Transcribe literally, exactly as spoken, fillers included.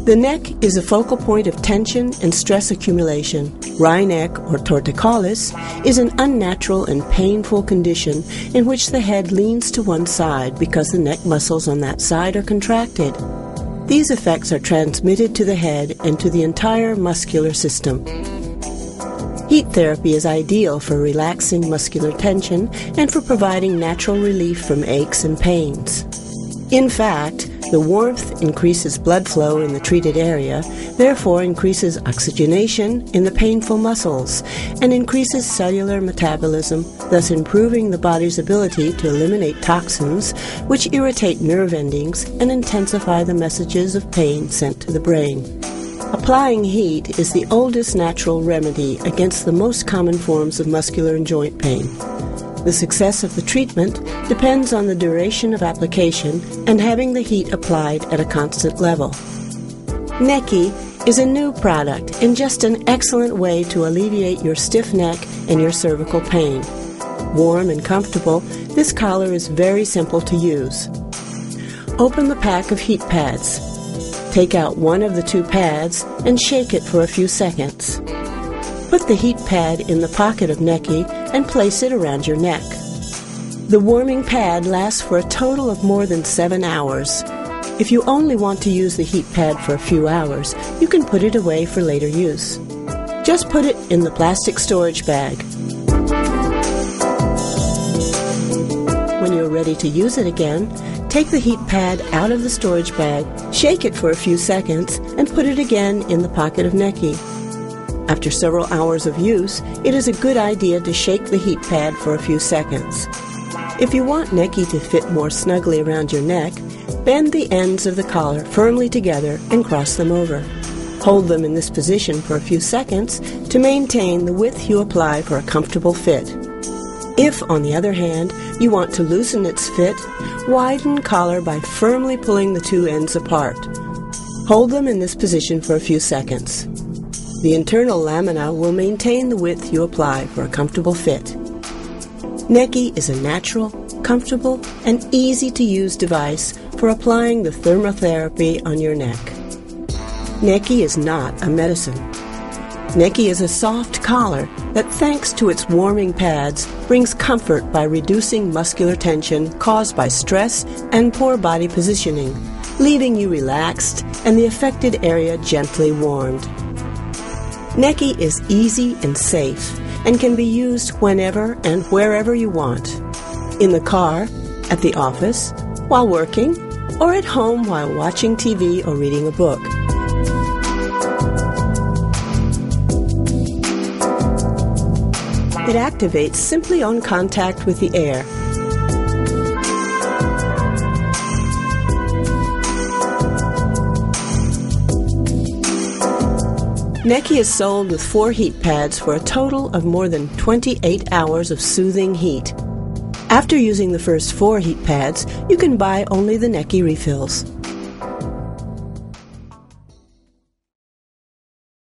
The neck is a focal point of tension and stress accumulation. Wry neck, or torticollis, is an unnatural and painful condition in which the head leans to one side because the neck muscles on that side are contracted. These effects are transmitted to the head and to the entire muscular system. Heat therapy is ideal for relaxing muscular tension and for providing natural relief from aches and pains. In fact, the warmth increases blood flow in the treated area, therefore increases oxygenation in the painful muscles, and increases cellular metabolism, thus improving the body's ability to eliminate toxins which irritate nerve endings and intensify the messages of pain sent to the brain. Applying heat is the oldest natural remedy against the most common forms of muscular and joint pain. The success of the treatment depends on the duration of application and having the heat applied at a constant level. Necky is a new product and just an excellent way to alleviate your stiff neck and your cervical pain. Warm and comfortable, this collar is very simple to use. Open the pack of heat pads. Take out one of the two pads and shake it for a few seconds. Put the heat pad in the pocket of Necky and place it around your neck. The warming pad lasts for a total of more than seven hours. If you only want to use the heat pad for a few hours, you can put it away for later use. Just put it in the plastic storage bag. When you're ready to use it again, take the heat pad out of the storage bag, shake it for a few seconds, and put it again in the pocket of Necky. After several hours of use, it is a good idea to shake the heat pad for a few seconds. If you want Necky to fit more snugly around your neck, bend the ends of the collar firmly together and cross them over. Hold them in this position for a few seconds to maintain the width you apply for a comfortable fit. If, on the other hand, you want to loosen its fit, widen collar by firmly pulling the two ends apart. Hold them in this position for a few seconds. The internal lamina will maintain the width you apply for a comfortable fit. Necky is a natural, comfortable, and easy-to-use device for applying the thermotherapy on your neck. Necky is not a medicine. Necky is a soft collar that, thanks to its warming pads, brings comfort by reducing muscular tension caused by stress and poor body positioning, leaving you relaxed and the affected area gently warmed. Necky is easy and safe and can be used whenever and wherever you want. In the car, at the office, while working, or at home while watching T V or reading a book. It activates simply on contact with the air. Necky is sold with four heat pads for a total of more than twenty-eight hours of soothing heat. After using the first four heat pads, you can buy only the Necky refills.